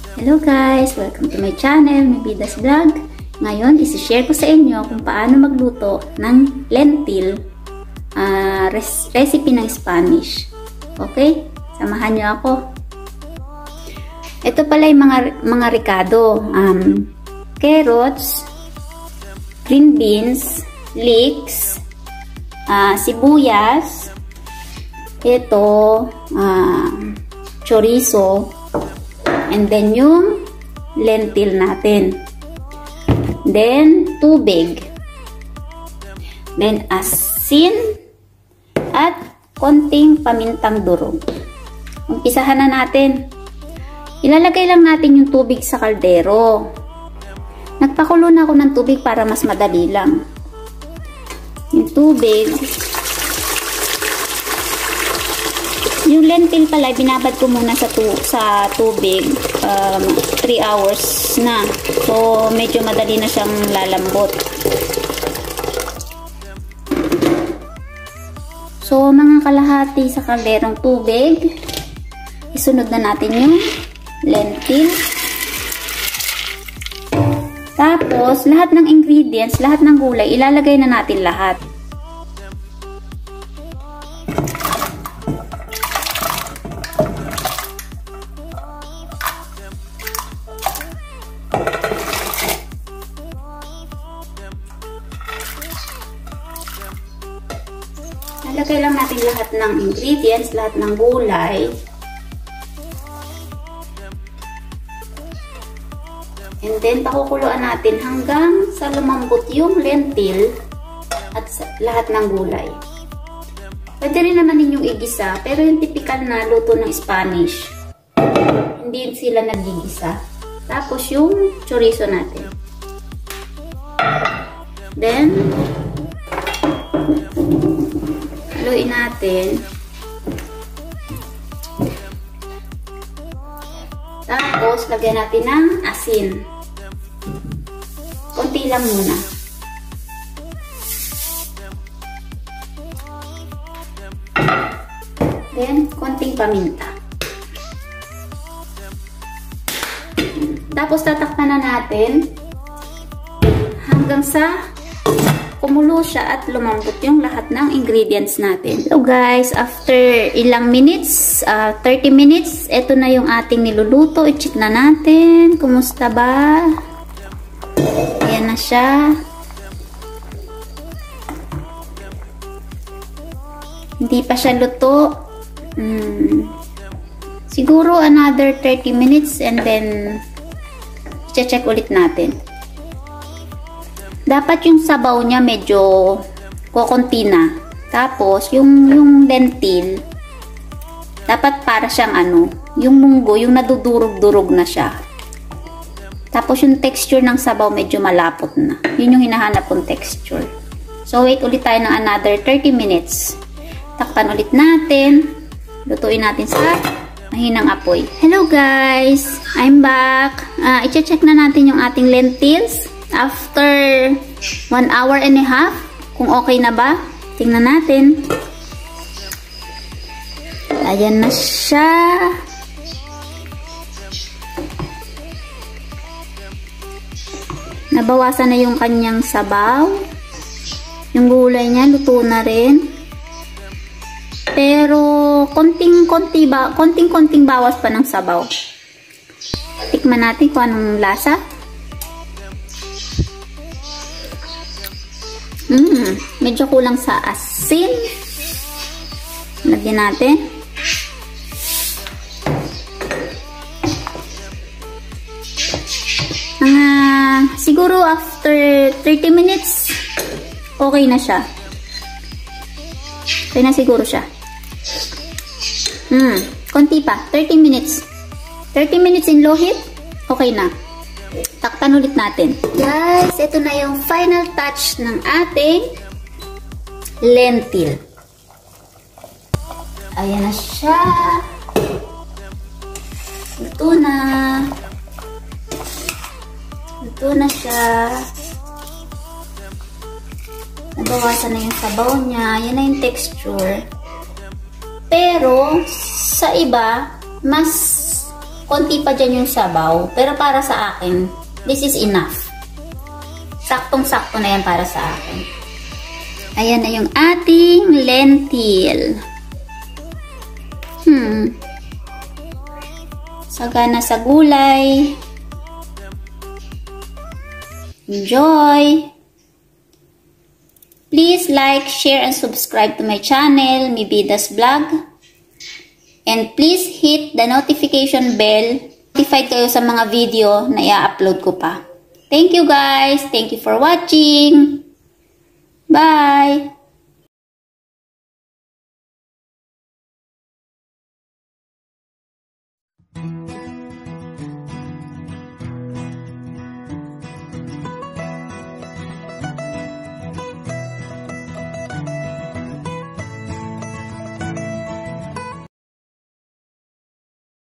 Hello guys! Welcome to my channel, Mibidas Vlog. Ngayon, isi-share ko sa inyo kung paano magluto ng lentil recipe ng Spanish. Okay? Samahan nyo ako. Ito pala yung mga ricado. Carrots, green beans, leeks, sibuyas, ito, chorizo, and then yung lentil natin. Then, tubig. Then, asin at konting pamintang durog. Umpisahan na natin. Ilalagay lang natin yung tubig sa kaldero. Nagpakulo na ako ng tubig para mas madali lang. Yung tubig. Yung lentil pala, binabad ko muna sa tubig 3 hours na. So, medyo madali na siyang lalambot. So, mga kalahati sa kalderong tubig. Isunod na natin yung lentil. Tapos, lahat ng ingredients, lahat ng gulay, ilalagay na natin lahat. Lalagay lang natin lahat ng ingredients, lahat ng gulay. And then, pakukuluan natin hanggang sa lumambot yung lentil at lahat ng gulay. Pwede rin naman ninyong igisa, pero yung typical na luto ng Spanish, hindi sila nagigisa. Tapos, yung chorizo natin. Then, haluin natin. Tapos, lagyan natin ng asin. Konti lang muna. Then, konting paminta. Tapos, tatakpan na natin hanggang sa kumulo siya at lumambot yung lahat ng ingredients natin. So guys, after ilang minutes, 30 minutes, ito na yung ating niluluto. I-check na natin. Kumusta ba? Ayan na siya. Hindi pa siya luto. Siguro another 30 minutes and then i-check ulit natin. Dapat yung sabaw niya medyo kokonti na. Tapos, yung lentil, dapat para siyang yung munggo, yung nadudurog-durog na siya. Tapos, yung texture ng sabaw medyo malapot na. Yun yung hinahanap kong texture. So, wait ulit tayo ng another 30 minutes. Takpan ulit natin. Lutuin natin sa mahinang apoy. Hello guys! I'm back. I-check na natin yung ating lentils. After 1 hour and a half, kung okay na ba, tingnan natin. Ayan na siya. Nabawasan na yung kanyang sabaw. Yung gulay niya, luto na rin. Pero, konting-konting bawas pa ng sabaw. Tikman natin kung anong lasa. Medyo kulang sa asin. Lagyan natin. Siguro after 30 minutes, okay na siya. Okay na siguro siya. Konti pa. 30 minutes. 30 minutes in low heat, okay na. Takpan ulit natin. Guys, ito na yung final touch ng ating lentil. Ayan na siya. Luto na. Luto na siya. Nabawasan na yung sabaw niya. Yan na yung texture. Pero, sa iba, mas konti pa dyan yung sabaw. Pero para sa akin, this is enough. Saktong-sakto na yan para sa akin. Ayan na yung ating lentil. Sagana sa gulay. Enjoy! Please like, share, and subscribe to my channel, Mibida's Vlog. And please hit the notification bell. Notified kayo sa mga video na i-upload ko pa. Thank you guys! Thank you for watching! Bye!